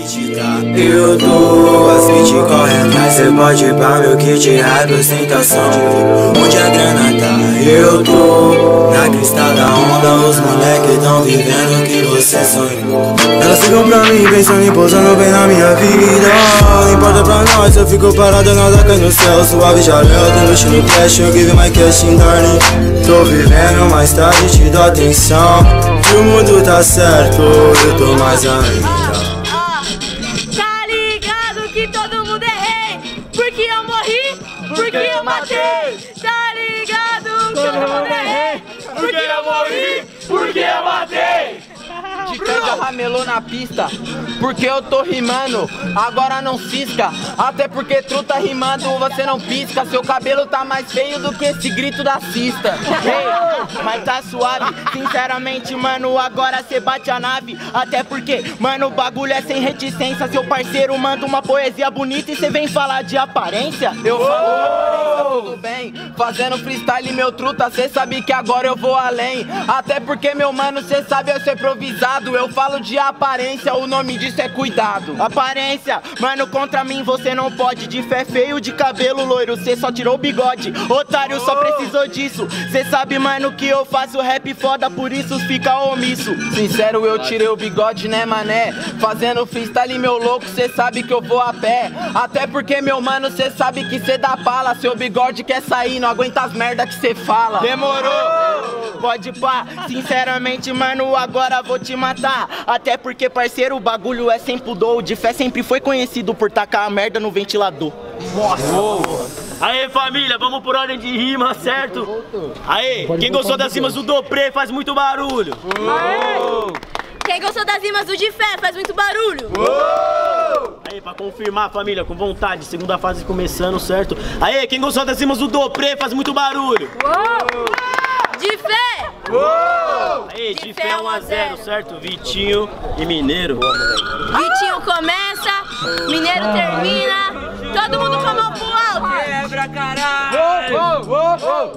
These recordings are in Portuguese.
criticar. Eu tô as beat correndo, mas cê pode ir pra meu kit rap, ostentação de ver onde a grana tá. Eu tô na crista da onda, os moleques tão vivendo o que você sonhou. Elas ficam pra mim pensando em pousando bem na minha vida. Não importa pra nós, eu fico parado, nada cai no céu. Suave jarel, tô mexendo no cash, eu give my cash in darling. Tô vivendo, mais tarde te dou atenção. Que o mundo tá certo, eu tô mais ainda. Tá ligado que todo mundo é rei, porque eu morri, porque eu matei. Tá ligado que todo mundo é rei, porque eu morri, porque eu matei. De canja ramelou na pista, porque eu tô rimando, agora não cisca. Até porque truta rimando, você não pisca. Seu cabelo tá mais feio do que esse grito da cista. Ei, mas tá suave, sinceramente, mano, agora cê bate a nave. Até porque, mano, o bagulho é sem reticência. Seu parceiro manda uma poesia bonita e cê vem falar de aparência. Eu falo de aparência, tudo bem, fazendo freestyle, meu truta, cê sabe que agora eu vou além. Até porque, meu mano, cê sabe eu sou improvisado. Eu falo de aparência, o nome disso é cuidado. Aparência, mano, contra mim você não pode. De fé feio, de cabelo loiro, cê só tirou o bigode. Otário, só precisou disso. Cê sabe, mano, que eu faço rap foda, por isso fica omisso. Sincero, eu tirei o bigode, né, mané? Fazendo freestyle, meu louco, cê sabe que eu vou a pé. Até porque, meu mano, cê sabe que cê dá pala. Seu bigode quer sair, não aguenta as merda que cê fala. Demorou, pode pá. Sinceramente, mano, agora vou te matar. Até porque, parceiro, o bagulho é sem pudor. O de fé sempre foi conhecido por tacar a merda no ventilador. Nossa! Aê, família, vamos por ordem de rima, certo? Aê, quem gostou das rimas do Dopré faz muito barulho. Aê! Quem gostou das rimas do de fé faz muito barulho. Aí, pra confirmar, família, com vontade, segunda fase começando, certo? Aê, quem gostou das rimas do Dopré faz muito barulho. De fé! Aí, de fé 1 a 0, certo? Vitinho e Mineiro. Vitinho começa, Mineiro termina, todo mundo com a mão pro alto. Quebra, caralho!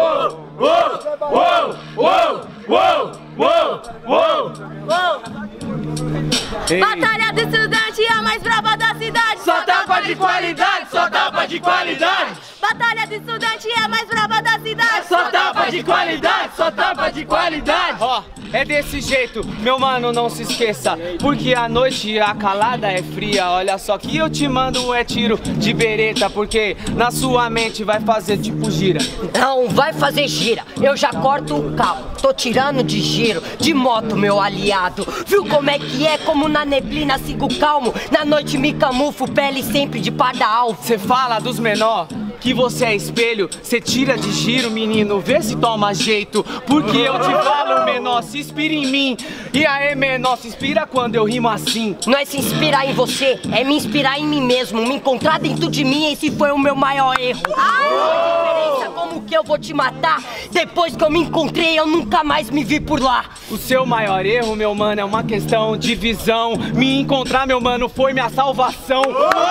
Batalha do estudante, a mais brava da cidade. Só tapa de qualidade, só tapa de qualidade. Batalha do estudante, a mais brava da cidade. Só tapa de qualidade, só tapa de qualidade. Ó, é desse jeito, meu mano, não se esqueça, porque a noite a calada é fria. Olha só que eu te mando é tiro de bereta, porque na sua mente vai fazer tipo gira. Não vai fazer gira, eu já corto o carro. Tô tirando de giro, de moto, meu aliado. Viu como é que é? Como na neblina sigo calmo. Na noite me camuflo, pele sempre de pardal. Cê fala dos menor, que você é espelho. Cê tira de giro, menino, vê se toma jeito. Porque eu te falo, menor, se inspira em mim. E aí, menor, se inspira quando eu rimo assim. Não é se inspirar em você, é me inspirar em mim mesmo. Me encontrar dentro de mim, esse foi o meu maior erro. Como que eu vou te matar? Depois que eu me encontrei, eu nunca mais me vi por lá. O seu maior erro, meu mano, é uma questão de visão. Me encontrar, meu mano, foi minha salvação.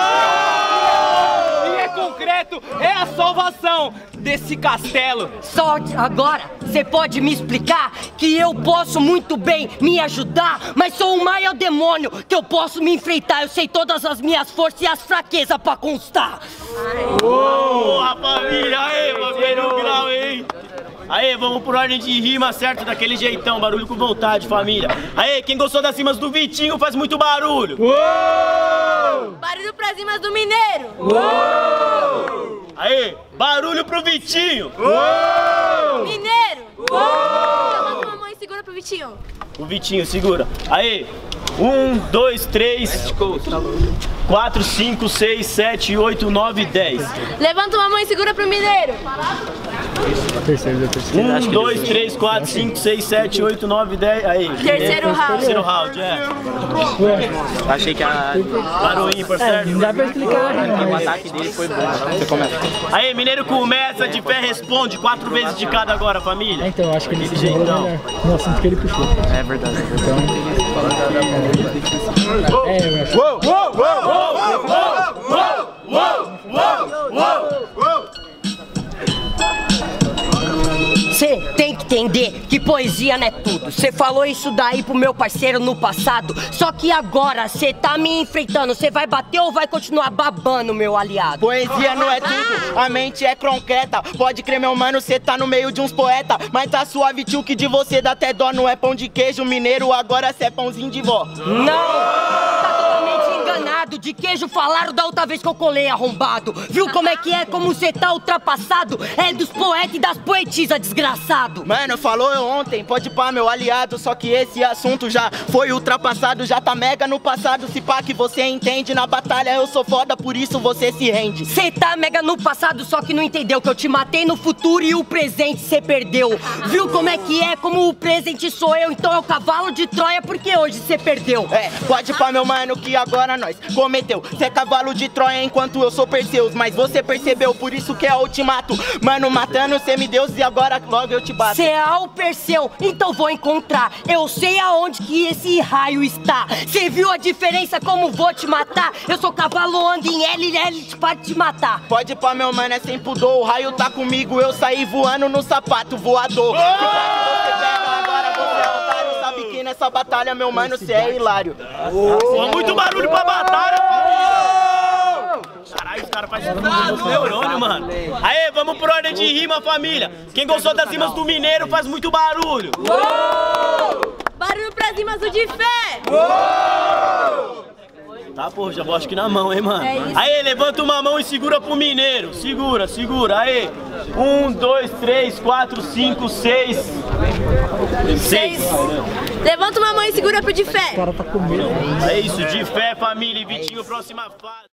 E é concreto, é a salvação desse castelo. Só agora, você pode me explicar que eu posso muito bem me ajudar, mas sou o maior demônio que eu posso me enfrentar. Eu sei todas as minhas forças e as fraquezas pra constar. Boa, família! Aê, bagulho no grau, hein? Aê, vamos por ordem de rima, certo? Daquele jeitão, barulho com vontade, família. Aê, quem gostou das rimas do Vitinho faz muito barulho. Barulho pras rimas do Mineiro. Aê, barulho pro Vitinho. Mineiro. Levanta uma mão e segura pro Vitinho. O Vitinho, segura. Aê, 1, 2, 3, 4, 5, 6, 7, 8, 9, 10. Levanta uma mão e segura pro Mineiro. 1, 2, 3, 4, 5, 6, 7, 8, 9, 10. Aí. Terceiro round. Terceiro round, é. Achei que a... Parou ímpar, certo? Não dá pra explicar, o ataque dele foi bom. Você começa. Aí, Mineiro começa, de pé responde. 4 vezes de cada agora, família. Então, acho que ele se jeitão. no assunto que ele puxou. É verdade. Eu acho. Você tem que entender que poesia não é tudo. Cê falou isso daí pro meu parceiro no passado, só que agora cê tá me enfrentando. Cê vai bater ou vai continuar babando, meu aliado? Poesia não é tudo, a mente é concreta. Pode crer, meu mano, cê tá no meio de uns poetas. Mas tá suave, tio, que de você dá até dó. Não é pão de queijo mineiro, agora cê é pãozinho de vó. Não! Tá totalmente enganado. De queijo falaram da outra vez que eu colei, arrombado. Viu como é que é, como cê tá ultrapassado? É dos poetas e das poetisas, desgraçado. Mano, falou eu ontem, pode pá, meu aliado. Só que esse assunto já foi ultrapassado, já tá mega no passado. Se pá que você entende, na batalha eu sou foda, por isso você se rende. Cê tá mega no passado, só que não entendeu que eu te matei no futuro e o presente cê perdeu. Viu como é que é, como o presente sou eu? Então é o cavalo de Troia, porque hoje cê perdeu. É, pode pá, meu mano, que agora nós cometeu. Cê é cavalo de Troia enquanto eu sou Perseus. Mas você percebeu, por isso que é ultimato. Mano, matando semideus e agora logo eu te bato. Cê é o Perseu, então vou encontrar. Eu sei aonde que esse raio está. Cê viu a diferença como vou te matar? Eu sou cavalo, ando em L para te matar. Pode pá, meu mano, é sem pudor. O raio tá comigo, eu saí voando no sapato voador. Que você pega, agora você é otário. Sabe que nessa batalha, meu mano, cê é hilário. Muito barulho pra batalha, família! Caralho, os caras fazem um neurônio, mano. Aê, vamos por ordem de rima, família. Quem gostou das rimas do Mineiro faz muito barulho. Barulho pras rimas do de fé. Tá, pô, já vou acho que na mão, hein, mano. É isso. Aê, levanta uma mão e segura pro Mineiro. Segura, segura, aê. 1, 2, 3, 4, 5, 6. 6. Levanta uma mão e segura pro de fé. O cara tá com medo. É isso, de fé, família. E Vitinho, próxima fase.